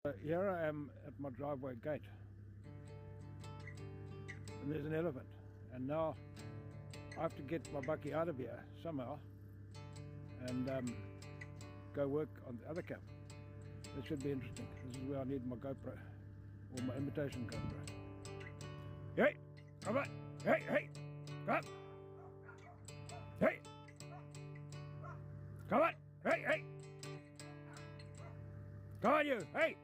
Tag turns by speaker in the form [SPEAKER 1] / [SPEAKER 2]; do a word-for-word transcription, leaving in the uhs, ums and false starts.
[SPEAKER 1] Uh, Here I am at my driveway gate, and there's an elephant, and now I have to get my bakkie out of here somehow and um, go work on the other camp. This should be interesting. This is where I need my GoPro, or my imitation GoPro. Hey, come on! Hey, hey, come! Hey, come on! Hey, hey! Come on, you! Hey!